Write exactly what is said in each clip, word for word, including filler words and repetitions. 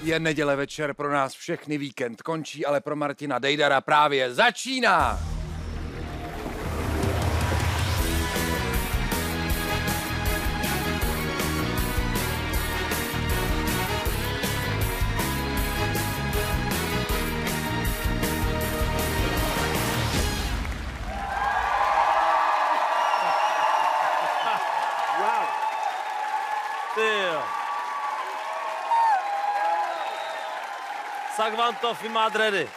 Je neděle večer, pro nás všechny víkend končí, ale pro Martina Dejdara právě začíná. Tak vám to, vy máte ready.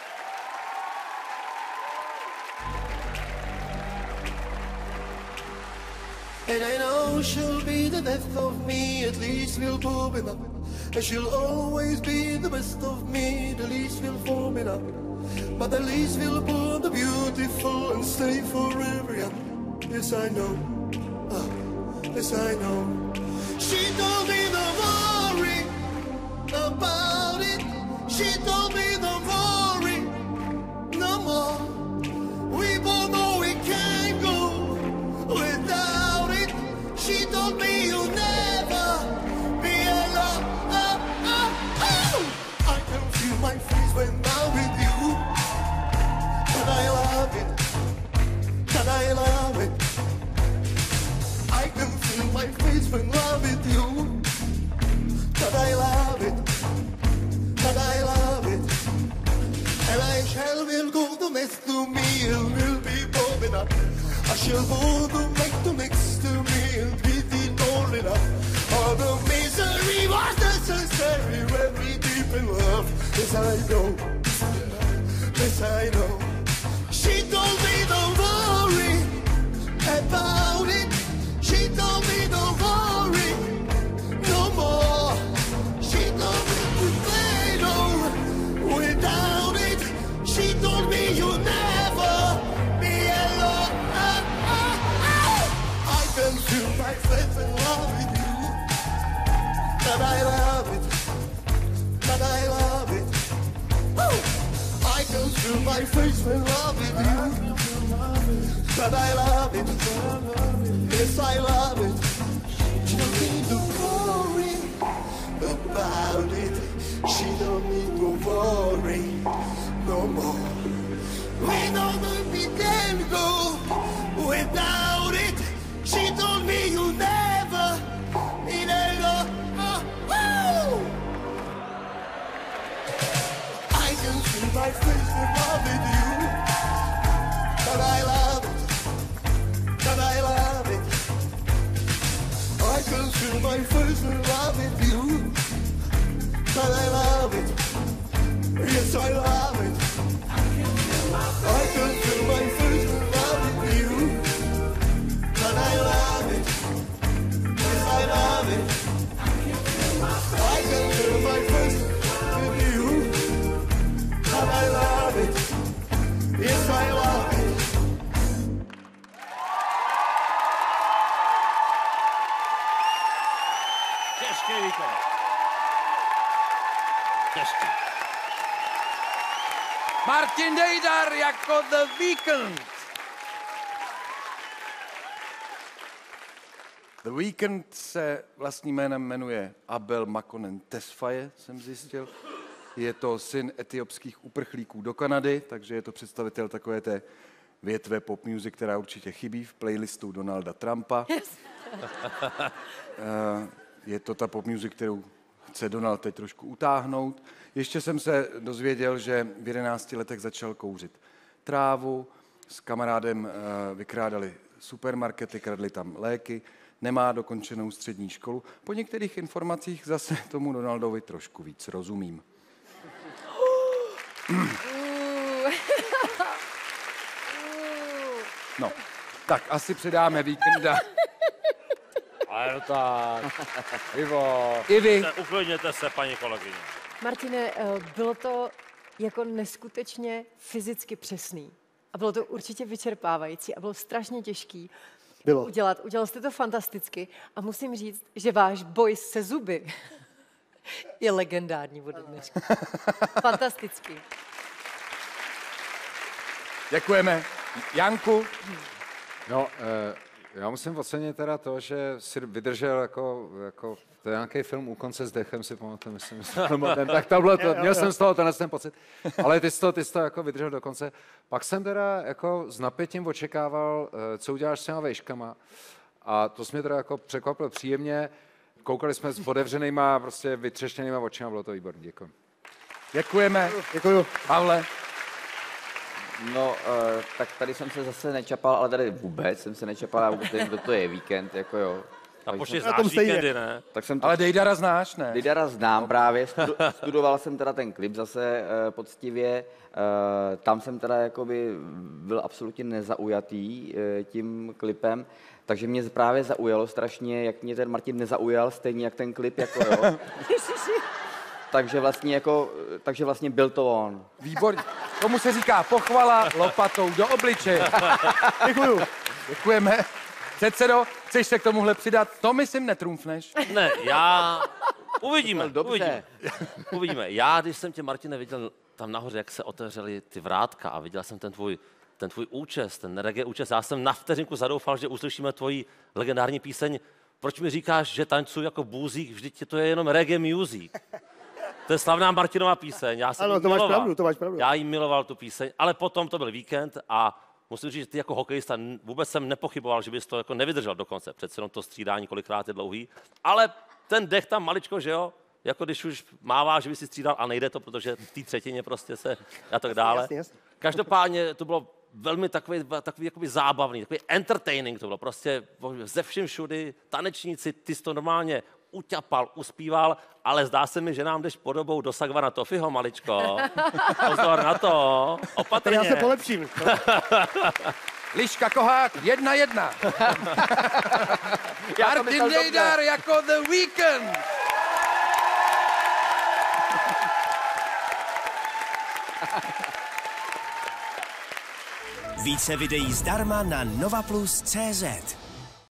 And I know she'll be the death of me, at least we'll pull it up. And she'll always be the best of me, the least we'll form it up. But at least we'll put the beautiful and stay forever young. Yes, I know. Ah, yes, I know. She told me don't worry about it. She told me don't worry no more. We both know we can't go without it. She told me you'll never be alone. Oh, oh, oh. I can feel my face when I'm with you. And I love it. And I love it. I can feel my face when I'm with you. And I love it. And I love it. And I shall will go to next to me and will be bobbing up. I shall go to make to next to me and be the only enough. All the misery was necessary when we deep in love. Yes, I know. Yes, I know. She told me don't worry about it. She told me don't worry no more. She told me to play no without it. She told me you'll never be alone. Oh, oh, oh. I can feel my faith in love with you. And I love it. And I love it. Woo. I can feel my face in love with you. And I love it. Yes, I love it. She don't need to worry about it. She don't need to worry no more. We don't pretend go without it. She told me you'll never be alone. Oh, oh. I can see my face in love with you. And I love it. And I love it. I can feel my face in love with you. And I love it. Yes, I love it. I can feel my face in love with you. And I love it. Yes, I love it. I can feel my face with you. And I love it. Yes, I love it. Těžký víkend. Těžký. Martin Dejdar jako The Weeknd. The Weeknd se vlastním jménem jmenuje Abel Makonnen Tesfaye, jsem zjistil. Je to syn etiopských uprchlíků do Kanady, takže je to představitel takové té větve pop music, která určitě chybí v playlistu Donalda Trumpa. Yes. Je to ta pop music, kterou chce Donald teď trošku utáhnout. Ještě jsem se dozvěděl, že v jedenácti letech začal kouřit trávu, s kamarádem vykrádali supermarkety, kradli tam léky, nemá dokončenou střední školu. Po některých informacích zase tomu Donaldovi trošku víc rozumím. No, tak asi předáme Weeknda. Ale tak. Ivo. I vy. Uklidněte se, paní kolegyně. Martine, bylo to jako neskutečně fyzicky přesný. A bylo to určitě vyčerpávající a bylo strašně těžký bylo. udělat. Udělal jste to fantasticky a musím říct, že váš boj se zuby je legendární ode dneška. Fantastický. Děkujeme. Janku? No, eh, Já musím ocenit teda to, že si vydržel jako, jako to je nějaký film U konce s dechem, si pamatuju, myslím, ten, tak tohle, to, měl jsem z toho tenhle ten pocit, ale ty jsi to, ty jsi to jako vydržel do konce. Pak jsem teda jako s napětím očekával, co uděláš s těma vejškama a to jsi mě teda jako překvapil příjemně. Koukali jsme s otevřenýma, prostě vytřeštěnýma očima, bylo to výborné, děkuji. Děkujeme. Děkuju. Pavle. No, uh, tak tady jsem se zase nečapal, ale tady vůbec jsem se nečapal, já vůbec nevím, kdo to je, Víkend, jako jo. A počkej, znáš Víkendy, ne? Tak jsem to, ale Dejdara znáš, ne? Dejdara znám právě, studu, studoval jsem teda ten klip zase uh, poctivě, uh, tam jsem teda jakoby byl absolutně nezaujatý uh, tím klipem, takže mě právě zaujalo strašně, jak mě ten Martin nezaujal, stejně jak ten klip, jako jo. Takže vlastně jako, takže vlastně byl to on. Výborně. Tomu se říká pochvala lopatou do obličeje. Děkuju. Děkujeme. Předsedo, chceš se k tomuhle přidat? To myslím netrumfneš. Ne, já... Uvidíme, Dobře. uvidíme. Uvidíme. Já, když jsem tě, Martine, viděl tam nahoře, jak se otevřely ty vrátka a viděl jsem ten tvůj, ten tvůj účes, ten reggae účes, já jsem na vteřinku zadoufal, že uslyšíme tvoji legendární píseň. Proč mi říkáš, že tancuju jako bůzík? Vždyť to je jenom reggae music. To je slavná Martinova píseň. Já jsem ano, to máš pravdu, to máš pravdu. Já jí miloval tu píseň, ale potom to byl Víkend a musím říct, že ty jako hokejista vůbec jsem nepochyboval, že bys to jako nevydržel do konce. Přece jenom to střídání kolikrát je dlouhý. Ale ten dech tam maličko, že jo? Jako když už mává, že by si střídal a nejde to, protože v té třetině prostě se a tak dále. Jasně, jasně. Každopádně to bylo velmi takový, takový jakoby zábavný, takový entertaining to bylo. Prostě ze vším všudy, tanečníci, ty jsi to normálně uťapal, uspíval, ale zdá se mi, že nám jdeš podobou do Sagvana Tofiho, maličko. Pozor na to, opatrně. Já se polepším. Liška Kohák, jedna jedna. Martin Dejdar jako The Weeknd. Více videí zdarma na novaplus tečka cé zet.